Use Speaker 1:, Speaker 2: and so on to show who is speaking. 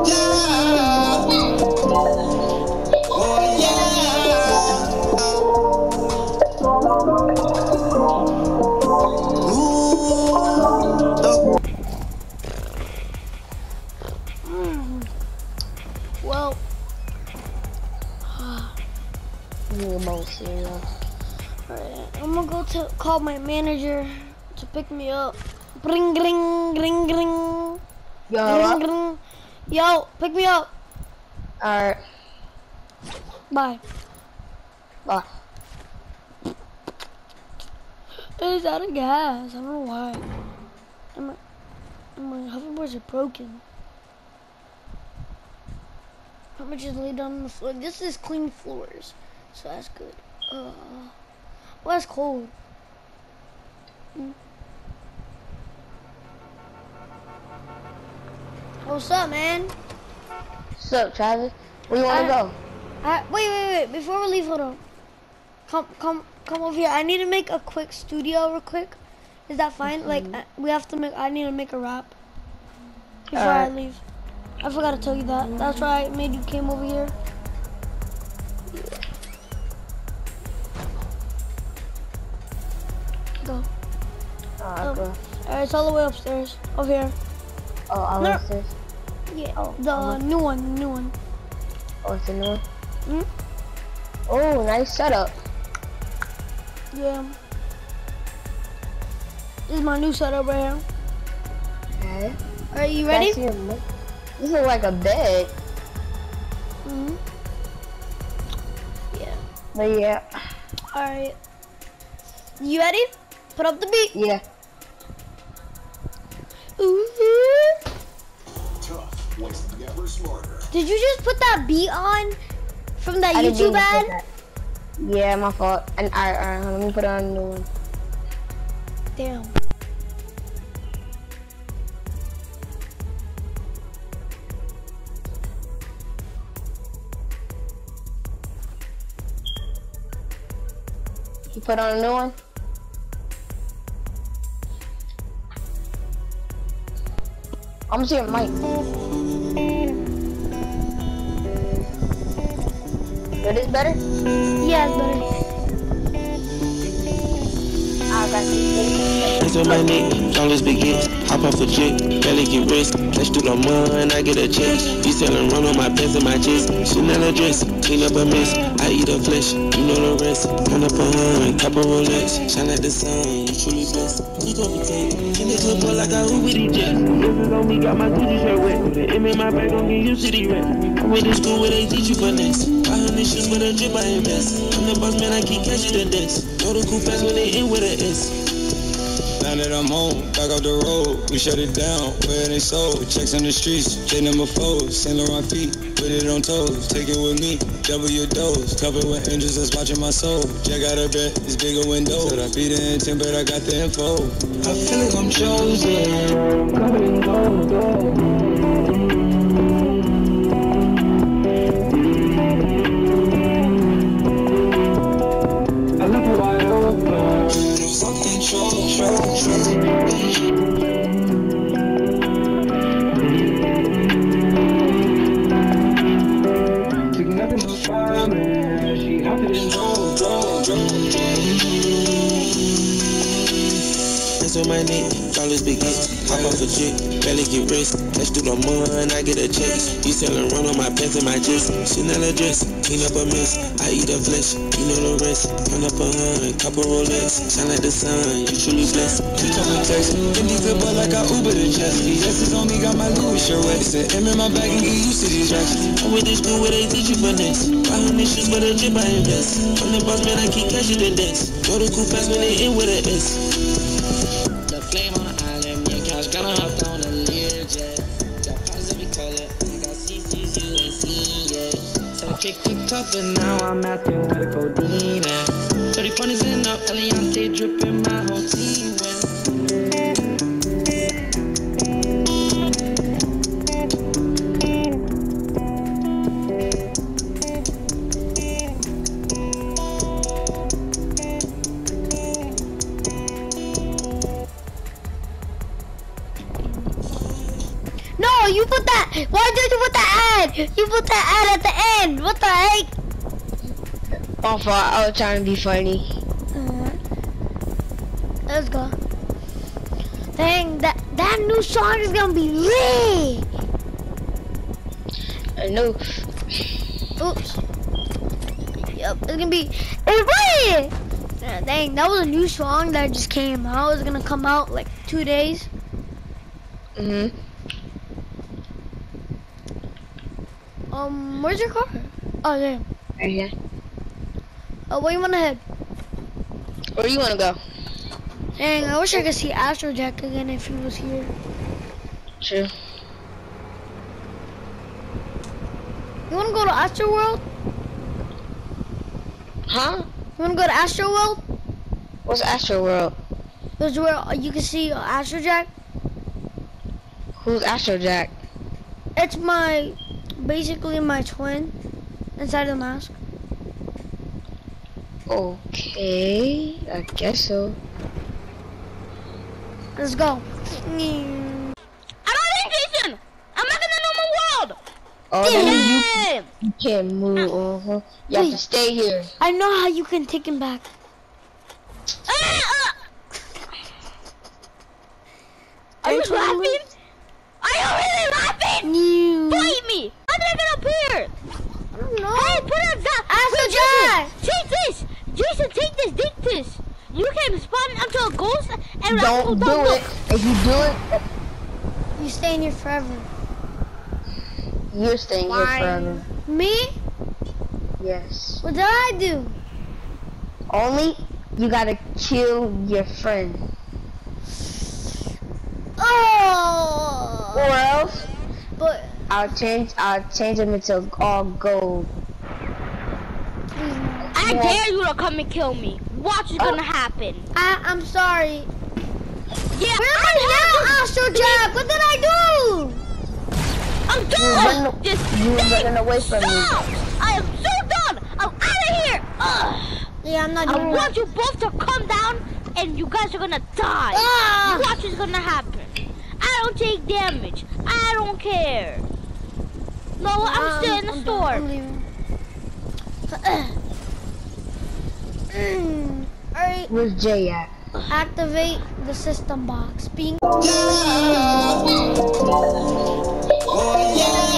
Speaker 1: Well, alright, I'm gonna go to call my manager to pick me up. Ring, ring, ring, ring.
Speaker 2: Yo,
Speaker 1: Ring, ring. Yo, pick me up.
Speaker 2: alright.
Speaker 1: Bye.
Speaker 2: Bye.
Speaker 1: It's out of gas. I don't know why. And my hoverboards are broken. I'm gonna just lay down on the floor. This is clean floors, so that's good. Well, that's cold. What's up, man?
Speaker 2: What's up, Travis? Where you wanna go?
Speaker 1: Wait. Before we leave, hold on. Come over here. I need to make a quick studio real quick. Is that fine? Like, we have to make, I need to make a rap before I leave. I forgot to tell you that. That's why I made you came over here. Go.
Speaker 2: Go.
Speaker 1: Alright, it's all the way upstairs. Over here.
Speaker 2: Oh, I was upstairs.
Speaker 1: Yeah,
Speaker 2: Oh,
Speaker 1: the new one.
Speaker 2: Oh, it's a new one?
Speaker 1: Hmm?
Speaker 2: Oh, nice setup.
Speaker 1: Yeah. This is my new setup right here.
Speaker 2: Okay.
Speaker 1: Alright, you ready?
Speaker 2: This is like a bed.
Speaker 1: Yeah.
Speaker 2: But yeah.
Speaker 1: Alright. You ready? Put up the beat.
Speaker 2: Yeah.
Speaker 1: Ooh.
Speaker 3: Tough was never smarter.
Speaker 1: Did you just put that beat on from that
Speaker 2: I didn't
Speaker 1: YouTube
Speaker 2: mean to
Speaker 1: ad?
Speaker 2: put that. Yeah, my fault. And alright, let me put on a new one.
Speaker 1: Damn.
Speaker 2: You put on a new one? I'm gonna see your mic. Is this better?
Speaker 1: Yeah, it's better.
Speaker 2: I got you.
Speaker 4: Hands on my neck, flawless baguettes. Hop off a jet, barely get rest. Let's do the money, I get a check. You selling run on my pants and my chest. Chanel a dress, clean up a mess. I eat her flesh, you know the rest. Turn up a hun, couple Rolex. Shine like the sun, you truly blessed. You gon' be taken. In the club, boy, like I hoop with these jets. This is on me, got my Gucci shirt wet. The M in my bag, don't get used to these rats. I went to school where they teach you finesse. 500 shoes with a drip, I invest. I'm the boss, man, I keep catching the debts. Know the cool fast when they in with an S.
Speaker 5: Now that I'm home, back off the road, we shut it down, where they sold. Checks on the streets, J number 4, Saint Laurent feet, put it on toes, take it with me, double your dose, covered with angels that's watching my soul. Jack got a bet, it's bigger window, said I beat the intent, but I got the info. I feel like I'm chosen, covered in gold.
Speaker 4: On my neck, flawless baguettes. Hop off a jet, barely get rest. Let's do the money, I get a check. You selling run on my pants and my chest. Chanel a dress, clean up a mess. I eat her flesh, you know the rest. Turn up a hun, couple Rolex. Shine like the sun, you truly blessed.
Speaker 5: You told me text, in these good boy like I Uber to Chesky. Yes, it's on me, got my Louis shirt wet. Said M in my bag and get used to these racks.
Speaker 4: I went to school where they teach you finesse. 500 shoes with a drip, I invest. I'm the boss, man, I keep catching the debts. Know the cool fast when they in with an S.
Speaker 6: Flame on the island, me and Cash gonna hop on a Learjet. Got pies every color, I got CCs you ain't seen yet. So I kicked it tough and now I'm out there with a codeine. 30 pointers in the Eliante, dripping my whole team wet.
Speaker 1: No, you put that. Why'd dude, you put the ad! You put the ad at the end! What the heck?
Speaker 2: My fault, I was trying to be funny.
Speaker 1: Let's go. Dang, that new song is gonna be lit!
Speaker 2: I know.
Speaker 1: Oops. Yep, it's gonna be, it's lit! Dang, that was a new song that just came out. It's gonna come out like 2 days. Where's your car? Oh, there.
Speaker 2: Right here.
Speaker 1: Oh, where you wanna head?
Speaker 2: Where do you wanna go?
Speaker 1: Dang, I wish I could see Astrojack again if he was here.
Speaker 2: True.
Speaker 1: You wanna go to Astroworld?
Speaker 2: Huh?
Speaker 1: You wanna go to Astroworld?
Speaker 2: What's Astroworld?
Speaker 1: There's where you can see Astrojack.
Speaker 2: Who's Astrojack?
Speaker 1: It's basically my twin inside the mask.
Speaker 2: Okay, I guess so.
Speaker 1: Let's go.
Speaker 7: I'm not in, Jason! I'm not in the normal world!
Speaker 2: Oh,
Speaker 7: Damn!
Speaker 2: you can't move. You have to stay here.
Speaker 1: I know how you can take him back.
Speaker 7: Are you laughing? Are you really laughing?
Speaker 1: You.
Speaker 7: Bite me! How did I get up here?
Speaker 1: I don't know.
Speaker 7: Hey, put it down!
Speaker 1: Astrojack!
Speaker 7: Take this! Jason, take this! You can spawn onto a ghost and
Speaker 2: Don't do it. If you do it,
Speaker 1: You staying here forever.
Speaker 2: you're staying here forever.
Speaker 1: Me?
Speaker 2: Yes.
Speaker 1: What did I do?
Speaker 2: Only you gotta kill your friend.
Speaker 1: Oh!
Speaker 2: Or else
Speaker 1: But
Speaker 2: I'll change him into all gold.
Speaker 7: I dare you to come and kill me. Watch what's gonna happen.
Speaker 1: I'm sorry.
Speaker 7: Yeah,
Speaker 1: Where am I now, Astrojack? What did I do?
Speaker 7: I'm done!
Speaker 2: You running away from me.
Speaker 7: Stop! I am so done! I'm out of here! Ugh.
Speaker 1: Yeah, I'm not
Speaker 7: I
Speaker 1: doing
Speaker 7: want you both to come down and you guys are gonna die.
Speaker 1: Ah!
Speaker 7: Watch what's gonna happen. I don't take damage. I don't care. No, I'm still in the store.
Speaker 1: I'm leaving. Alright,
Speaker 2: Where's Jay at?
Speaker 1: activate the system box. Being
Speaker 3: Oh, yeah.